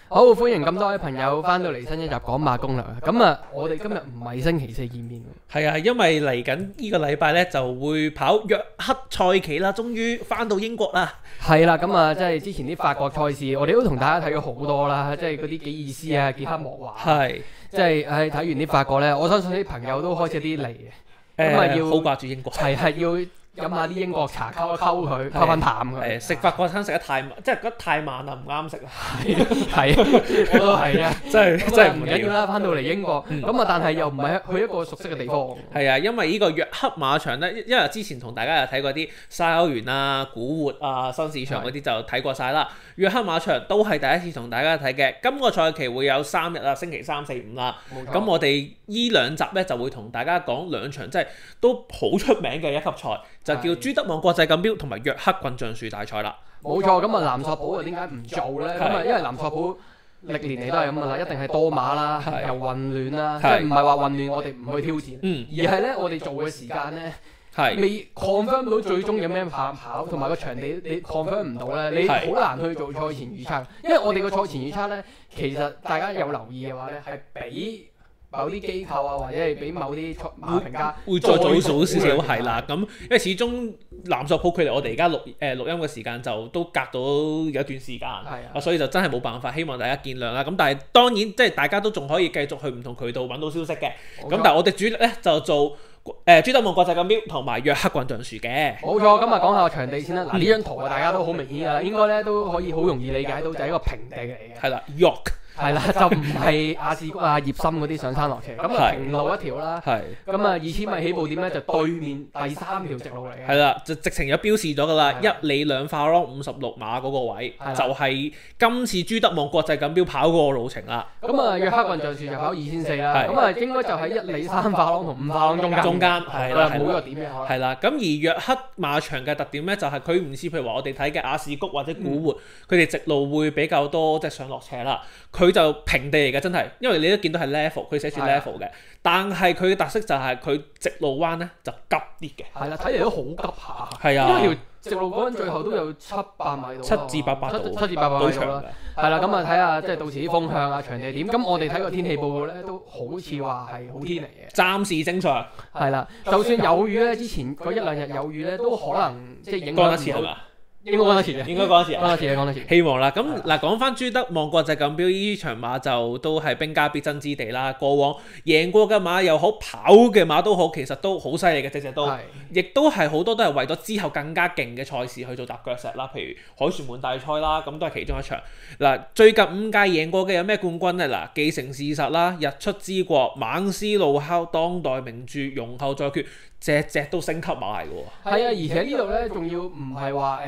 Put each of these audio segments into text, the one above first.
好，歡迎咁多位朋友翻到嚟新一集講馬攻略啊！咁啊，我哋今日唔係星期四見面喎。 係啊，因為嚟緊呢個禮拜咧就會跑約克賽期啦，終於翻到英國啦。 係啦，咁啊，即係之前啲法國賽事，我哋都同大家睇咗好多啦，即係嗰啲幾意思啊，傑克莫華， 係， 即係睇完啲法國咧，我相信啲朋友都開始有啲嚟嘅，咁啊要好掛住英國。 係要。飲下啲英國茶，溝一溝佢，溝翻淡佢。 食法國餐食得太慢，即係覺得太慢啦，唔啱食啊。 係，我都係啊， 真係唔緊要啦。翻到嚟英國，咁啊，但係又唔係去一個熟悉嘅地方。 係啊，因為呢個約克馬場咧，因為之前同大家有睇過啲沙歐園啊、古活啊、新市場嗰啲就睇過晒啦。約克馬場都係第一次同大家睇嘅。今個賽期會有3日啦，星期3、4、5啦。咁我哋依兩集咧就會同大家講兩場即係都好出名嘅一級賽。就叫朱德望國際錦標同埋約克棍橡樹大賽啦。 冇錯，咁啊南索普啊點解唔做咧？咁啊因為南索普歷年嚟都係咁噶啦，一定係多馬啦，又混亂啦，即係唔係話混亂我哋唔去挑戰，而係咧我哋做嘅時間咧未 confirm 到最終有咩跑，同埋個場地你 confirm 唔到咧，你好難去做賽前預測。因為我哋個賽前預測咧，其實大家有留意嘅話咧，係俾某啲機構啊，或者係俾某啲馬評家會再早少少係啦。咁因為始終南索普距離我哋而家錄音嘅時間就都隔到有一段時間，所以就真係冇辦法，希望大家見諒啦。咁但係當然即係大家都仲可以繼續去唔同渠道揾到消息嘅。咁但係我哋主力咧就做朱德望國際錦標同埋約克棍橡樹嘅。 冇錯，咁啊講下場地先啦。嗱呢張圖啊，大家都好明顯㗎啦，應該咧都可以好容易理解到，就係一個平地嚟嘅。 係啦，York。 係啦，就唔係亞士谷啊、葉森嗰啲上山落斜，咁啊平路一條啦。咁啊2000米起步點咧就對面第3條直路嚟嘅。 係啦，就直情有標示咗㗎啦，1里2法郎56碼嗰個位，就係今次朱德望國際錦標跑嗰個路程啦。 咁啊約克棍橡樹就跑2400啦，咁啊應該就喺1里3法郎同5法郎中間。係啦，冇個點嘅。 係啦，咁而約克馬場嘅特點咧，就係佢唔似譬如話我哋睇嘅亞士谷或者古活，佢哋直路會比較多即係上落斜啦。佢就平地嚟嘅，真係，因為你都見到係 level， 佢寫住 level 嘅。但係佢嘅特色就係佢直路彎咧就急啲嘅。 係啦，睇嚟都好急下。 係啊， 因為條直路嗰陣最後都有700米到。 7至800度。 7至800米到啦。係啦，咁啊睇下即係到時啲風向啊、場地點。咁我哋睇個天氣報告咧，都好似話係好天嚟嘅。 暫時正常。 係啦，就算有雨咧，之前嗰1、2日有雨咧，都可能即係影響一次係嘛？ 應該講得遲嘅， 應該講得遲， 講得遲。 希望啦。咁嗱，講翻朱德望國際錦標呢場馬就都係兵家必爭之地啦。過往贏過嘅馬又好，跑嘅馬都好，其實都好犀利嘅，隻都。亦都係好多都係為咗之後更加勁嘅賽事去做踏腳石啦。譬如凱旋門大賽啦，咁都係其中一場。嗱，最近5屆贏過嘅有咩冠軍咧？嗱，既成事實啦，日出之國、猛獅路考、當代名著、容後再決，隻都升級馬嚟嘅喎。 係啊，而且呢度咧仲要唔係話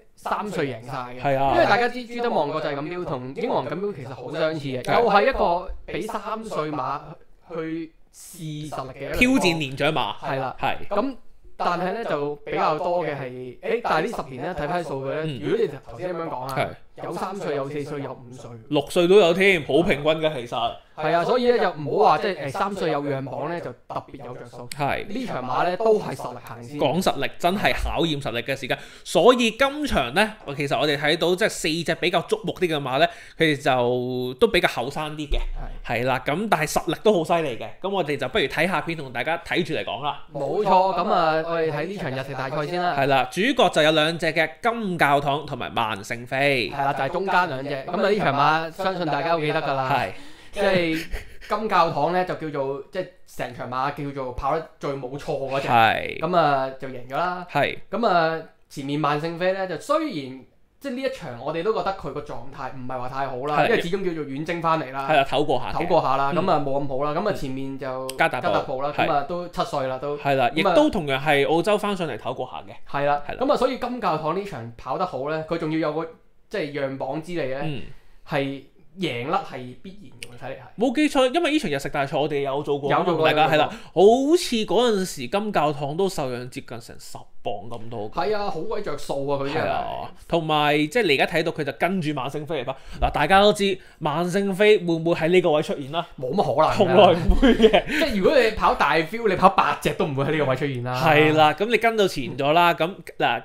3歲贏晒嘅。 係啊， 因為大家知朱德望國際錦標同英皇錦標其實好相似嘅，又係一個俾3歲馬去試實力嘅挑戰年長馬。 係啦，咁。但係咧就比較多嘅係，但係呢10年咧睇翻數據咧，如果你頭先咁樣講啊，有3歲、有4歲、有5歲、 6歲都有添，好平均嘅其實。 係啊，所以咧就唔好話即係3歲有讓磅咧就特別有着數。呢場馬咧都係實力行先。 講實力真係考驗實力嘅時間，所以今場咧，其實我哋睇到即係4隻比較矚目啲嘅馬咧，佢哋就都比較後生啲嘅。係啦，咁但係實力都好犀利嘅。咁我哋就不如睇下片同大家睇住嚟講啦。 冇錯，咁啊，我哋睇呢場日食大賽先啦。 係啦，主角就有2隻嘅金教堂同埋萬勝飛。 係啦，就係中間2隻。咁啊呢場馬相信大家都記得㗎啦。即係金教堂咧就叫做即係成場馬叫做跑得最冇錯嗰隻。咁啊就贏咗啦。咁啊前面萬勝飛咧就雖然即係呢一場我哋都覺得佢個狀態唔係話太好啦，因為始終叫做遠征翻嚟啦。唞過下啦，咁啊冇咁好啦。咁啊前面就加達布啦，咁啊都7歲啦都。 係啦，亦都同樣係澳洲翻上嚟唞過下嘅。 係啦，咁啊所以金教堂呢場跑得好咧，佢仲要有個即係讓磅之利咧，係。贏甩係必然嘅，睇嚟係。 冇記錯，因為呢場日食大賽我哋有做過， 大家係啦，好似嗰陣時金教堂都受讓接近成10磅咁多。 係啊，好鬼着數啊佢真係。 同埋即係你而家睇到佢就跟住萬勝飛嚟跑。嗱，大家都知萬勝飛會唔會喺呢個位出現啦？ 冇乜可能。 從來唔會嘅。 即係如果你跑大 feel，你跑8隻都唔會喺呢個位出現啦。 係啦，咁你跟到前咗啦，咁嗱。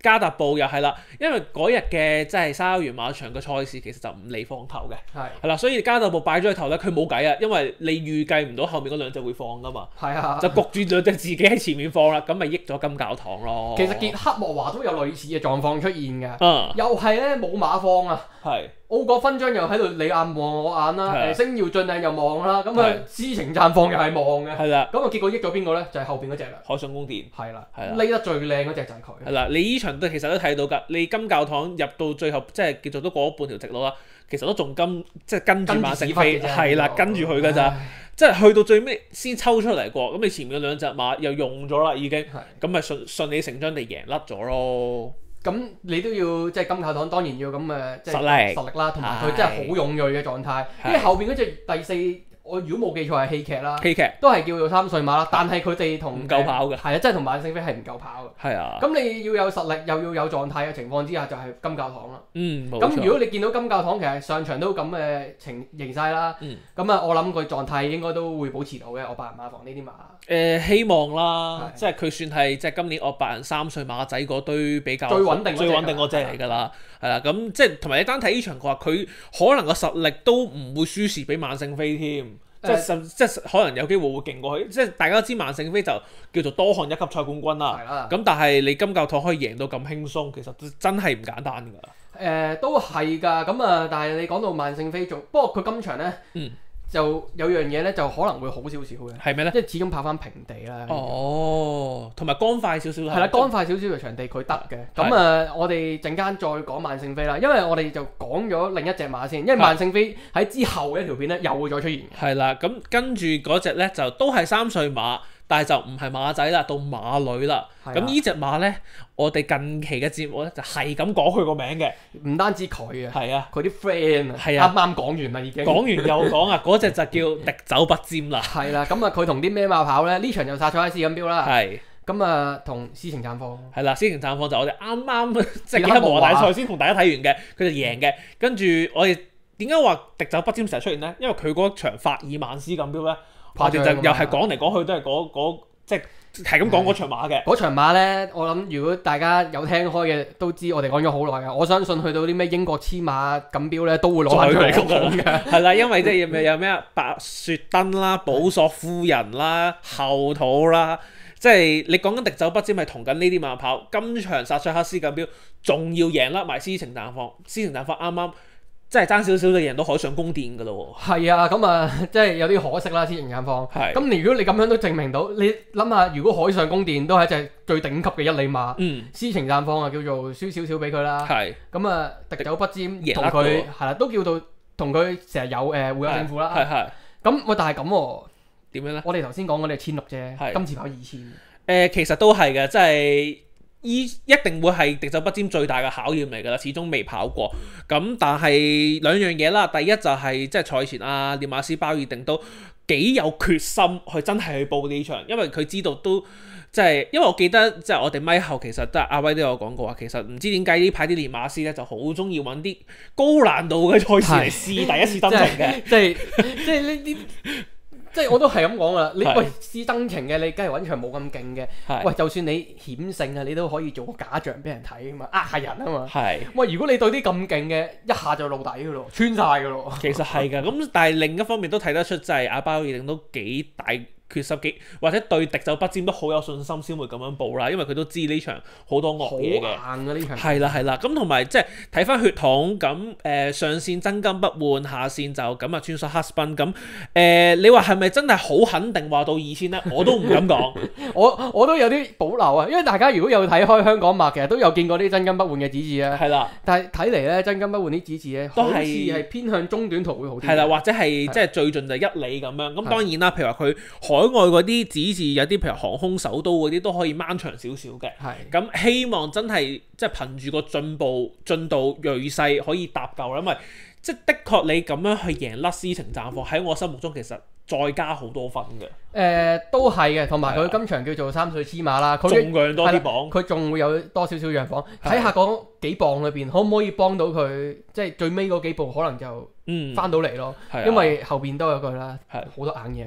加特步又係啦，因為嗰日嘅即係沙田馬場嘅賽事其實就唔理放頭嘅，係啦，所以加特步擺咗喺頭咧，佢冇計啊，因為你預計唔到後面嗰兩隻會放噶嘛，就焗住兩隻自己喺前面放啦，咁咪益咗金教堂咯。 其實傑克莫華都有類似嘅狀況出現嘅，又係咧冇馬放啊。奧國勳章又喺度你眼望我眼啦，星耀進領又望啦，咁啊詩情綻放又係望嘅，咁啊結果益咗邊個咧？就係後邊嗰隻啦， 海上宮殿， 匿得最靚嗰隻就係佢。 係啦，你依場都其實都睇到㗎，你金教堂入到最後即係叫做都過咗半條直路啦，其實都仲即係跟住馬勝飛，係啦，跟住佢㗎咋，即係去到最尾先抽出嚟過，咁你前面嗰兩隻馬又用咗啦已經，咁咪順理成章地贏甩咗咯。 咁你都要即係金教堂當然要咁嘅即係實力啦，同埋佢真係好勇鋭嘅狀態。因為後邊嗰隻第四，我如果冇記錯係戲劇啦，都係叫做3歲馬啦，但係佢哋同唔夠跑嘅， 係啊，真係同萬勝飛係唔夠跑嘅。係啊，咁你要有實力又要有狀態嘅情況之下，就係金教堂啦。咁如果你見到金教堂其實上場都咁嘅形勢啦，咁啊我諗佢狀態應該都會保持到嘅。我白人馬房呢啲馬。 希望啦，即係佢算係即係今年我白人3歲馬仔嗰堆比較最穩定嗰隻嚟㗎啦，係啦，咁即係同埋你單睇呢場佢話佢可能個實力都唔會輸蝕俾萬勝飛添，即係可能有機會會勁過去，即係大家都知萬勝飛就叫做多項一級賽冠軍啦，咁但係你金教堂可以贏到咁輕鬆，其實真係唔簡單㗎。都係㗎，咁啊，但係你講到萬勝飛不過佢今場咧。就有樣嘢咧，就可能會好少少嘅。係咩咧？即係始終跑翻平地啦。同埋乾快少少啦。係啦，乾快少少嘅場地佢得嘅。咁啊，我哋陣間再講萬勝飛啦，因為我哋就講咗另一隻馬先，因為萬勝飛喺之後一條片咧又會再出現。係啦，咁跟住嗰隻咧就都係3歲馬。但係就唔係馬仔啦，到馬女啦。咁呢隻馬咧，我哋近期嘅節目咧就係咁講佢個名嘅，唔單止佢啊，係啊，佢啲 friend 啊，啱啱講完啦已經。講完又講啊，嗰隻就叫滴酒不沾啦。係啦，咁啊佢同啲咩馬跑咧？呢場就殺咗喺試錦標啦。係。咁啊，同詩情綻放。係啦，詩情綻放就我哋啱啱即係喺和大賽先同大家睇完嘅，佢就贏嘅。跟住我哋點解話滴酒不沾成日出現咧？因為佢嗰場法爾曼詩錦標咧。我哋就又係講嚟講去都係即係咁講嗰場馬嘅。嗰場馬咧，我諗如果大家有聽開嘅都知，我哋講咗好耐嘅。我相信去到啲咩英國黐馬錦標咧，都會攞翻出嚟講嘅。係啦，因為即係有咩啊，白雪登啦、寶索夫人啦、後土啦，即係你講緊滴酒不沾係同緊呢啲馬跑。今場薩塞克斯錦標仲要贏甩埋詩情綻放，詩情綻放啱啱。即係爭少少就贏到海上宮殿㗎咯喎。係啊，咁啊，即係有啲可惜啦，詩情綻放。係。咁如果你咁樣都證明到，你諗下，如果海上宮殿都係一隻最頂級嘅1里馬，詩情綻放啊叫做輸少少俾佢啦。係。咁啊，滴酒不沾同佢係啦，都叫做同佢成日有會有勝負啦。係。咁喂，但係咁喎，點樣咧？我哋頭先講嗰啲係1600啫，今次跑2000。其實都係嘅，即係。一定會係滴酒不沾最大嘅考驗嚟㗎啦，始終未跑過。咁但係兩樣嘢啦，第一就係即係賽前列馬斯鮑爾定都幾有決心去真係去報呢場，因為佢知道都即係，因為我記得即係我哋咪後其實都係阿威都有講過話，其實唔知點解呢排啲練馬師咧就好中意揾啲高難度嘅賽事嚟試第一次登程嘅，即係呢啲。即係我都係咁講啦，你喂試登程嘅，你梗係揾場冇咁勁嘅。喂，就算你險勝啊，你都可以做個假象俾人睇啊嘛，呃下人啊嘛。係。喂，如果你對啲咁勁嘅，一下就露底㗎咯，穿晒㗎咯。其實係㗎，咁但係另一方面都睇得出，就係阿鮑爾定都幾大決心或者對滴酒不沾都好有信心先會咁樣報啦，因為佢都知呢場好多惡嘢嘅。好硬㗎呢場。係啦，咁同埋即係睇翻血統咁上線真金不換，下線就咁穿梭黑奔咁你話係咪真係好肯定話到2000咧？我都唔敢講。我都有啲保留啊，因為大家如果有睇開香港馬，其實都有見過啲真金不換嘅指示啊。係啦，但係睇嚟咧真金不換啲指示咧，好似係偏向中短途會好啲。係啦，或者係即係最盡就1里咁樣。咁當然啦，譬如話佢海外嗰啲指示有啲譬如航空首都嗰啲都可以掹長少少嘅，咁希望真係即係憑住個進度鋭勢可以搭夠啦，因為即係的確你咁樣去贏甩詩情綻放喺我心目中其實再加好多分嘅。都係嘅，同埋佢今場叫做3歲黐馬啦，佢仲讓多啲磅，佢仲會有多少少讓磅，睇下嗰幾磅裏邊可唔可以幫到佢，即係最尾嗰幾步可能就翻到嚟咯，因為後邊都有句啦，好多硬嘢喺度。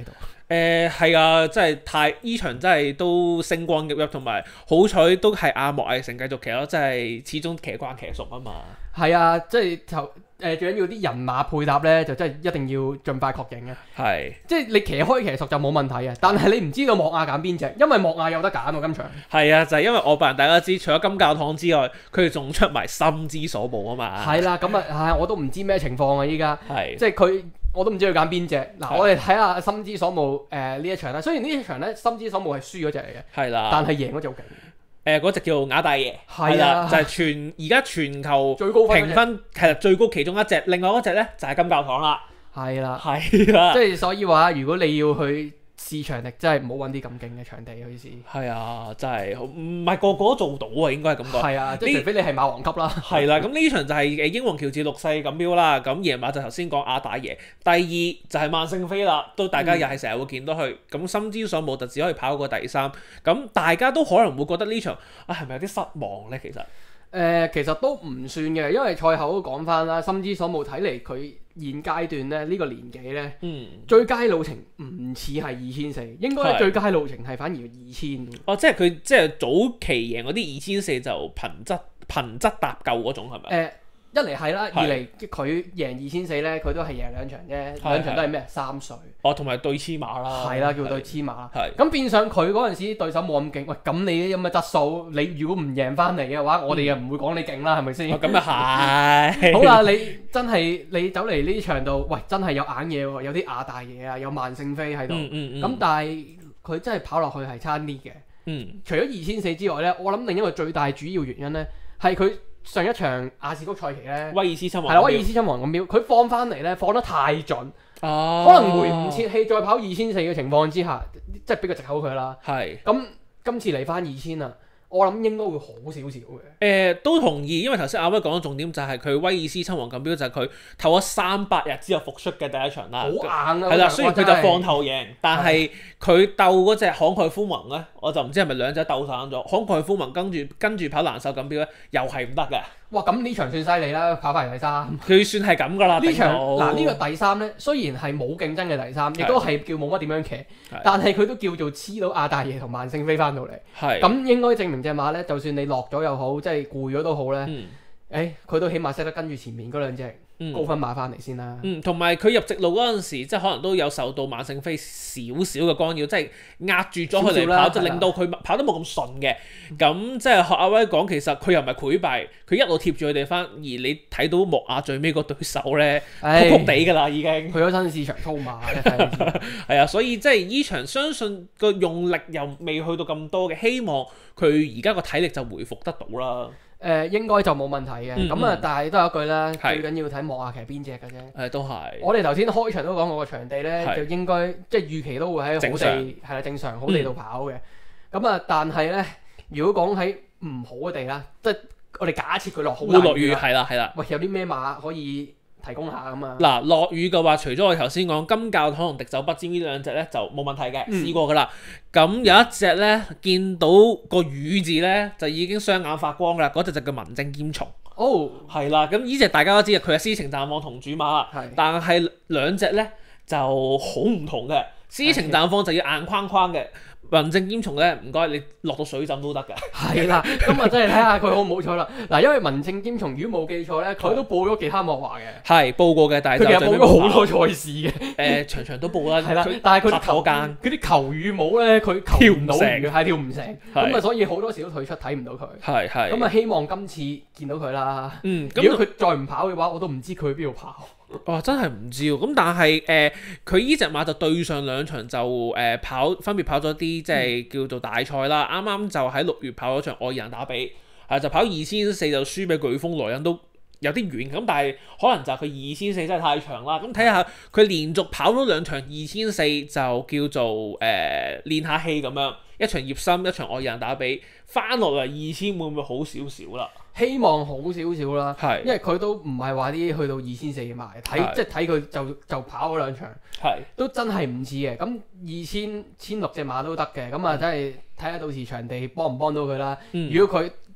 係啊，真係呢場真係都星光熠熠，同埋好彩都係阿莫藝成繼續騎咯，真係始終騎慣騎熟啊嘛。 係啊，即係最緊要啲人馬配搭咧，就真係一定要盡快確認嘅。 係， 即係你騎開騎熟就冇問題嘅，但係你唔知道莫亞揀邊隻，因為莫亞有得揀喎今場。 係啊，就係因為我扮大家知，除咗金教堂之外，佢哋仲出埋心之所慕啊嘛。 係啦，咁啊，我都唔知咩情況啊依家。 係， 即係佢。我都唔知佢揀邊隻。嗱，我哋睇下心之所慕呢一場啦。雖然呢一場咧心之所慕係輸嗰隻嚟嘅， 係啦， 但係贏嗰隻好勁。 嗰隻叫亞大爺， 係啦， 就係而家全球最高評分係啦最高其中一隻，另外嗰隻咧就係金教堂啦。 係啦， 係啦， 即係所以話，如果你要去試場力，真係唔好揾啲咁勁嘅場地去試。 係啊，真係唔係個個都做到啊，應該係咁講。 係啊，即係除非你係馬王級啦。 係啦，咁呢場就係英皇喬治六世錦標啦。咁夜馬就頭先講亞大爺，第二就係萬勝飛啦，都大家又係成日會見到佢。咁心之所慕就只可以跑過第三。咁大家都可能會覺得呢場係咪有啲失望咧？其實其實都唔算嘅，因為賽後都講翻啦，心之所慕睇嚟佢現階段咧呢個年紀咧，最佳路程唔似係2400，應該最佳路程係反而2000。 哦，即係佢即係早期贏嗰啲2400就憑質搭救嗰種係咪？ 一嚟係啦，二嚟佢贏2400咧，佢都係贏兩場啫，兩場都係咩3歲。 哦，同埋對黐馬啦。係啦，叫對黐馬。 係。 咁變相佢嗰陣時對手冇咁勁，喂，咁你咁嘅質素，你如果唔贏翻嚟嘅話，我哋又唔會講你勁啦，係咪先？ 咁又係。 好啦，你真係你走嚟呢場度，喂，真係有硬嘢喎，有啲亞大嘢啊，有萬勝飛喺度。咁但係佢真係跑落去係差啲嘅。除咗2400之外咧，我諗另一個最大主要原因咧係佢。上一場亞士谷賽期咧， 威爾斯親王係啦，威爾斯親王咁標，佢放翻嚟咧放得太盡，可能回唔切氣，再跑2400嘅情況之下，即係俾個藉口佢啦。係，咁今次嚟翻2000啊，我諗應該會好少少嘅。 都同意，因為頭先阿威講嘅重點就係佢威爾斯親王錦標就係佢唞咗300日之後復出嘅第一場啦。好硬啊！係啦，雖然佢就放頭贏，但係佢鬥嗰隻慷慨夫盟咧，我就唔知係咪兩隻鬥散咗。慷慨夫盟跟住跑蘭秀錦標咧，又係唔得嘅。 哇！咁呢場算犀利啦，跑翻嚟第三。 佢算係咁噶啦。呢場嗱呢個第三咧，雖然係冇競爭嘅第三，亦都係叫冇乜點樣騎，但係佢都叫做黐到亞大爺同萬勝飛翻到嚟。係。咁應該證明隻馬咧，就算你落咗又好，即係攰咗都好咧。佢都起碼識得跟住前面嗰兩隻高分馬翻嚟先啦。 同埋佢入直路嗰陣時，即係可能都有受到萬勝飛少少嘅干擾，即係壓住咗佢嚟跑，就令到佢跑得冇咁順嘅。咁即係學阿威講，其實佢又唔係潰敗，佢一路貼住佢哋翻，而你睇到莫亞最尾個對手咧，撲撲地㗎啦已經。去咗新市場操馬嘅係啊，所以即係呢場相信個用力又未去到咁多嘅，希望佢而家個體力就回復得到啦。 應該就冇問題嘅，咁但係都有一句啦，最緊要睇莫亞騎邊隻嘅啫。 都係。我哋頭先開場都講過個場地咧，就應該即係預期都會喺好地係啦，正常好地度跑嘅。咁但係咧，如果講喺唔好嘅地啦，即係我哋假設佢落好大雨， 係啦。 喂，有啲咩馬可以提供下咁啊？ 嗱，落雨嘅話，除咗我頭先講金教堂同迪酒不沾呢兩隻咧，就冇問題嘅，試過噶啦。咁有一隻咧，見到個雨字咧，就已經雙眼發光噶啦，嗰隻就叫民政兼從。哦，係啦，咁呢隻大家都知啊，佢係詩情綻放同主馬啦，但係兩隻咧就好唔同嘅。詩情綻放就要硬框框嘅。民政兼從咧，唔該你落到水浸都得㗎。 係啦，咁啊真係睇下佢好唔好彩啦。嗱，因為民政兼從如果冇記錯咧，佢都報咗其他莫華嘅。係報過嘅，但係佢其實報咗好多賽事嘅。場場都報啦。係啦，但係佢啲求雨帽咧，佢跳唔到嘅，係跳唔成。咁啊，所以好多時都退出，睇唔到佢。係。咁啊，希望今次見到佢啦。如果佢再唔跑嘅話，我都唔知佢去邊度跑。 哇！真係唔知喎，咁但係佢依隻馬就對上兩場就分別跑咗啲即係叫做大賽啦。啱啱就喺6月跑咗場愛爾蘭打比，就跑2400就輸俾颶風萊恩都有啲遠，咁但係可能就係佢2400真係太長啦。咁睇下佢連續跑咗兩場2400就叫做練下氣咁樣，一場葉森，一場愛爾蘭打比，翻落嚟2000會唔會好少少啦？ 希望好少少啦，因為佢都唔係話啲去到2400嘅馬，即係睇佢就跑嗰兩場，都真係唔似嘅。咁2000、1600隻馬都得嘅，咁啊真係睇下到時場地幫唔幫到佢啦。如果佢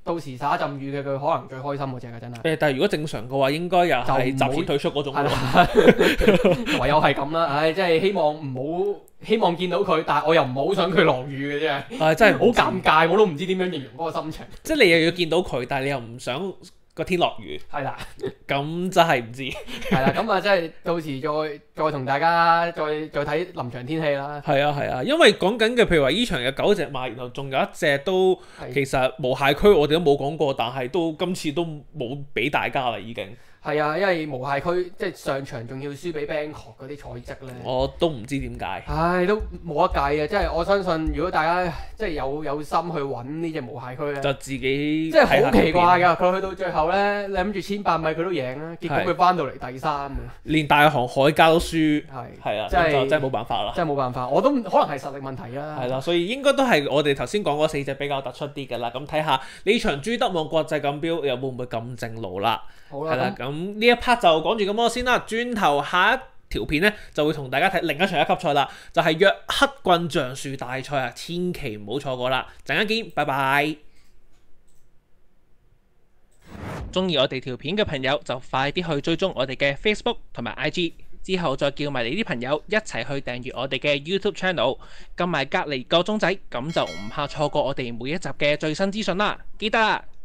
到時灑一陣雨嘅，佢可能最開心嗰隻㗎，真係。 但係如果正常嘅話，應該又係集前退出嗰種。 唯有係咁啦，唉，即係希望見到佢，但係我又唔好想佢落雨嘅啫。真係好尷尬，我都唔知點樣形容嗰個心情。 即係你又要見到佢，但係你又唔想個天落雨。係啦，咁真係唔知。係啦，咁啊，即係到時再同大家再睇臨場天氣啦。係啊，因為講緊嘅，譬如話呢場有9隻馬，然後仲有一隻都其實無懈區，我哋都冇講過，但係今次都冇俾大家啦，已經。係啊，因為無懈區即係上場仲要輸俾 Bangkok 嗰啲賽績咧，我都唔知點解。唉，都冇得計嘅，即係我相信，如果大家即係有心去揾呢隻無懈區咧，就自己即係好奇怪㗎。佢去到最後咧，你諗住1800米佢都贏啦，結果佢翻到嚟第3，連大航海家都輸。係啊，真係冇辦法啦。真係冇辦法，我都可能係實力問題啦。係啦，所以應該都係我哋頭先講嗰4隻比較突出啲㗎啦。咁睇下呢場朱德望國際錦標又會唔會咁正路啦？好啦，係啦，咁呢一 part 就講住咁多先啦。轉頭下一條片咧，就會同大家睇另一場1級賽啦，就係約克郡橡樹大賽啊，千祈唔好錯過啦！陣間見，拜拜。中意我哋條片嘅朋友就快啲去追蹤我哋嘅 Facebook 同埋 IG， 之後再叫埋你啲朋友一齊去訂閱我哋嘅 YouTube Channel， 撳埋隔離個鐘仔，咁就唔怕錯過我哋每一集嘅最新資訊啦！記得。